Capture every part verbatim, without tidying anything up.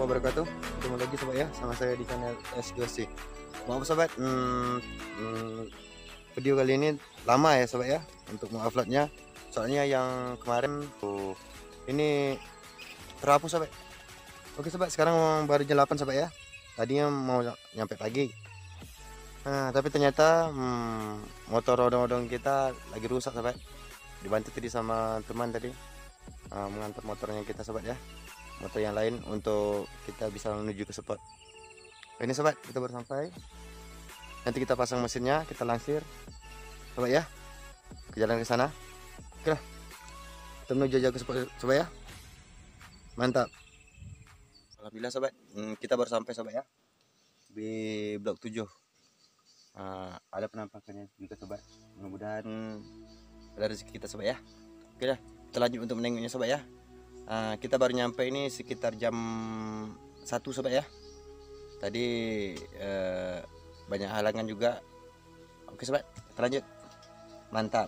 wabarakatuh. Ketemu lagi sobat ya sama saya di channel S dua C. Maaf sobat, hmm, hmm, video kali ini lama ya sobat ya untuk menguploadnya. Soalnya yang kemarin tuh ini terhapus sobat. Oke sobat, sekarang baru jam delapan sobat ya. Tadinya mau nyampe pagi. Nah, tapi ternyata hmm, motor odong-odong kita lagi rusak sobat. Dibantu tadi sama teman tadi uh, mengantar motornya kita sobat ya. Motor yang lain untuk kita bisa menuju ke spot. Ini sobat, kita baru sampai. Nanti kita pasang mesinnya, kita lansir sobat ya, ke jalan ke sana. Oke lah, kita menuju aja ke spot sobat ya. Mantap. Alhamdulillah sobat, kita baru sampai sobat ya di blok tujuh. uh, Ada penampakannya juga sobat. Mudah-mudahan ada rezeki kita sobat ya. Oke lah, kita lanjut untuk menengoknya sobat ya. Uh, kita baru nyampe ini sekitar jam satu sobat ya. Tadi uh, banyak halangan juga. Oke sobat, kita lanjut. Mantap.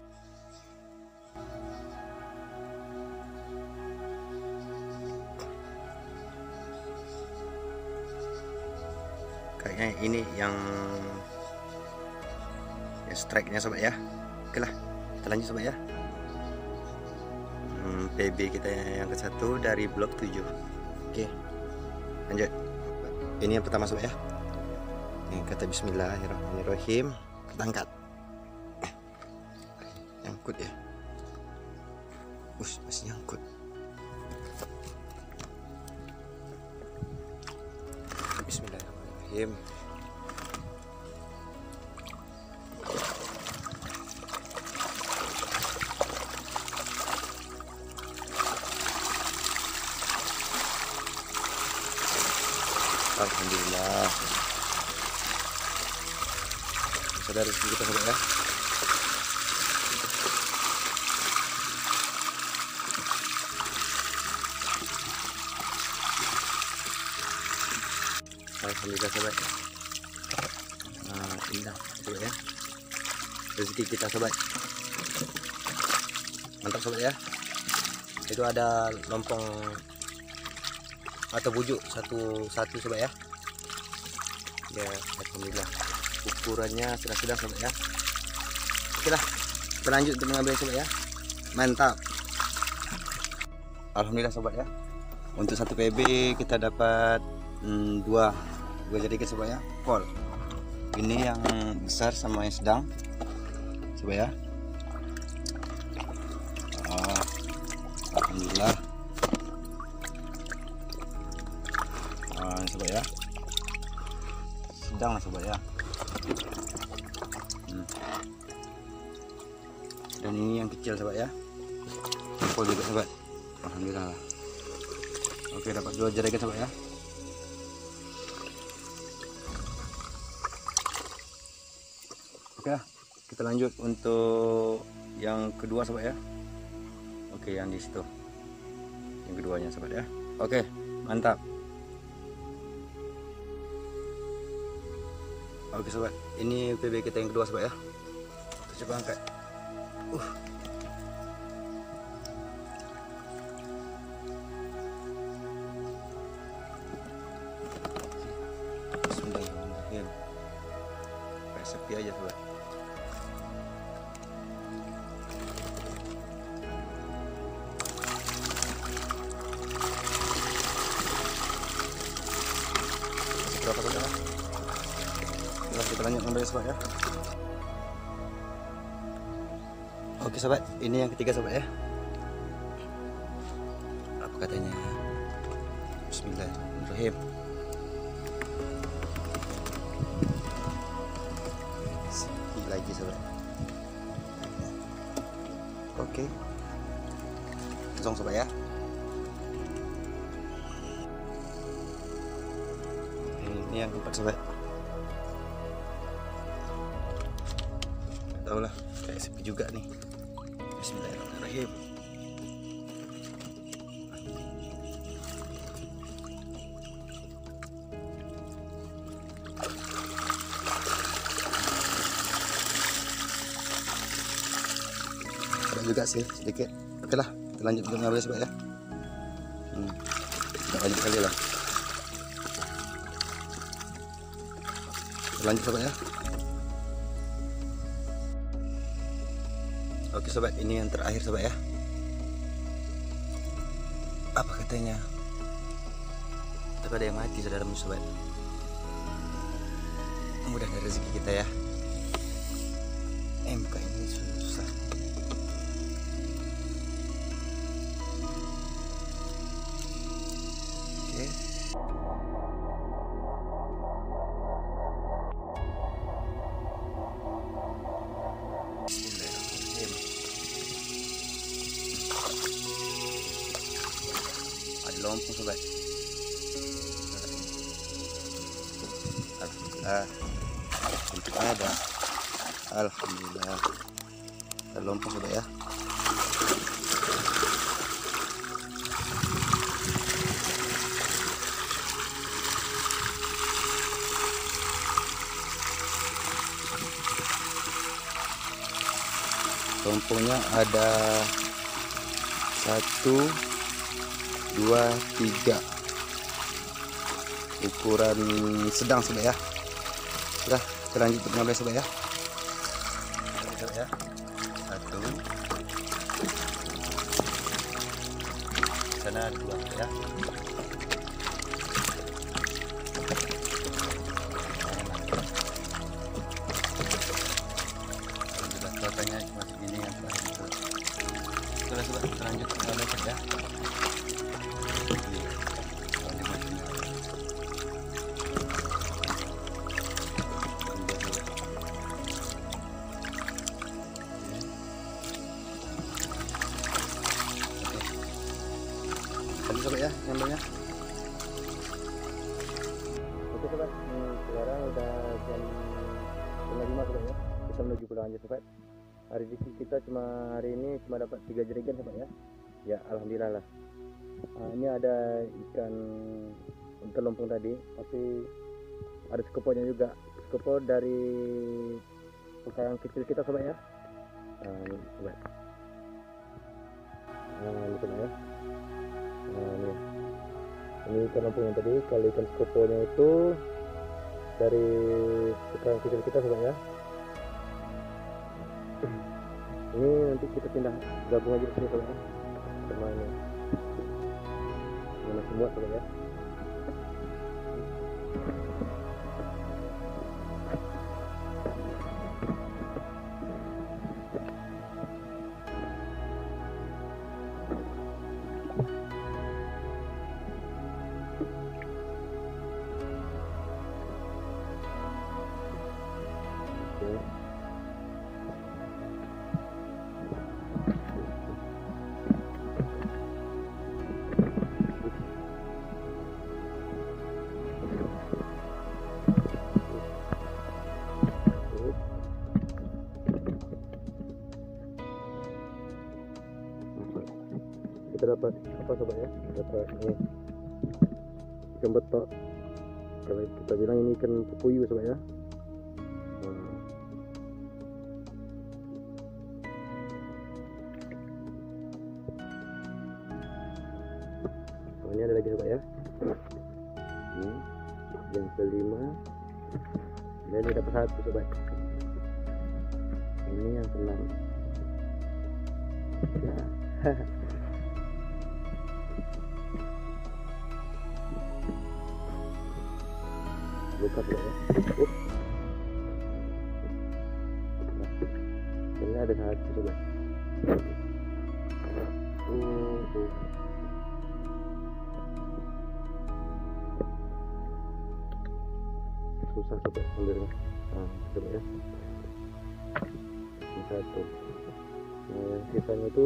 Kayaknya ini yang ya strike-nya sobat ya. Oke lah, kita lanjut sobat ya. P B kita yang ke satu dari blok tujuh. Oke, lanjut. Ini yang pertama sobat ya. Ini kata bismillahirrahmanirrahim. Kita angkat. Nyangkut ya. Us, masih nyangkut. Bismillahirrahmanirrahim. Alhamdulillah. Saudara kita sobat ya. Alhamdulillah sobat. Nah, indah sobat ya. Rezeki kita sobat. Mantap sobat ya. Itu ada lompong atau bujuk satu satu sobat ya. Ya, alhamdulillah ukurannya sedang-sedang sobat ya. Oke lah, kita lanjut untuk mengambil sobat ya. Mantap. Alhamdulillah sobat ya. Untuk satu P B kita dapat hmm, dua dua jadikan sobat ya. Pol. Ini yang besar sama yang sedang sobat ya. Oh, alhamdulillah. Sobat ya, sedang lah sobat ya. hmm. Dan ini yang kecil sobat ya, jempol juga sobat. Alhamdulillah. Oke, dapat dua jarikan sobat ya. Oke lah, kita lanjut untuk yang kedua sobat ya. Oke, yang di situ yang keduanya sobat ya. Oke, mantap. Oke sobat, ini P B kita yang kedua sobat ya. Kita coba angkat. Uh. Bismillahirrahmanirrahim. Kayak sepi aja sobat. Berapa sobat? Kita lanjut ngambil sobat ya. Oke sobat, ini yang ketiga sobat ya. Apa katanya? Bismillahirrahmanirrahim. Sepi lagi sobat. Oke, langsung sobat ya. Ini yang keempat sobat. Tahu lah, kayak sepi juga nih. Bismillahirrahmanirrahim. Ada juga sih sedikit. Oke lah, kita lanjut untuk ngambil sobat ya. Hmm, kita lanjut kali lah. lanjut sobat ya. Oke sobat, ini yang terakhir sobat ya. Apa katanya? Tapi ada yang mati saudara sobat. Mudah dari rezeki kita ya. M K ini susah. Oke. Ada lompong sobat. Alhamdulillah. Untuk ada. Alhamdulillah. Ada lompong sobat ya. Lompongnya ada satu, dua, tiga, ukuran sedang sobat ya. Sudah, kita lanjut untuk mengambil sobat ya. Sobat ya, satu, sana dua ya. Katanya cuma segini yang terakhir itu. Sudah sobat, kita lanjut ke dalam ya. Oke sobat ya, nyambungnya. Oke sobat, hmm, sekarang udah jam setengah lima sobat ya. Kita menuju pulang aja sobat. Hari kita cuma hari ini cuma dapat tiga jerigen sobat ya. Ya alhamdulillah lah. Nah, ini ada ikan untuk lompong tadi, tapi ada skoponya juga. Skopo dari pekarangan kecil kita sobat ya. Nah, ini sobat. Nah, ini sobat ya. Nah, ini. Ini ikan lompong yang tadi. Kalau ikan skoponya itu dari pekarangan kecil kita sobat ya. Ini nanti kita pindah gabung aja ke sini sobat ya. Sama ini. Ini masih muat sobat ya. Oke. Kita dapat apa sobat ya, dapat ini ikan betok, kalau kita bilang ini ikan puyuh sobat ya. hmm. Oh, ini ada lagi sobat ya. Ini yang kelima, dan ini dapat satu sobat. Ini yang keenam ya. Buka dulu ya. Uh. Nah, ini ada satu sobat. Uh, uh. Susah sobat ambilnya. Nah, coba ya. Ini satu. Nah, sisanya itu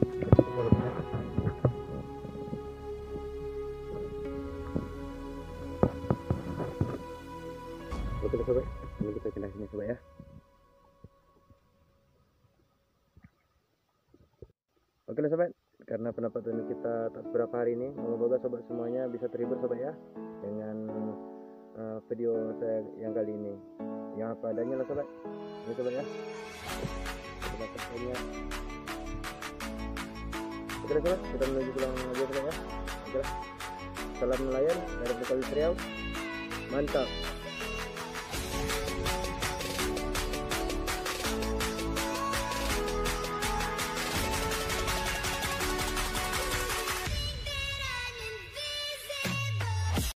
oke sobat, ini kita pindah sini sobat ya. Oke lah sobat, karena pendapatan kita tak seberapa hari ini, semoga sobat semuanya bisa terhibur sobat ya dengan uh, video saya yang kali ini, yang apa adanya lah sobat. Ini sobat ya. Pendapatnya. Oke lah sobat, kita menuju pulang aja sobat ya. Oke lah. Salam nelayan dari Bukal Riau. Mantap.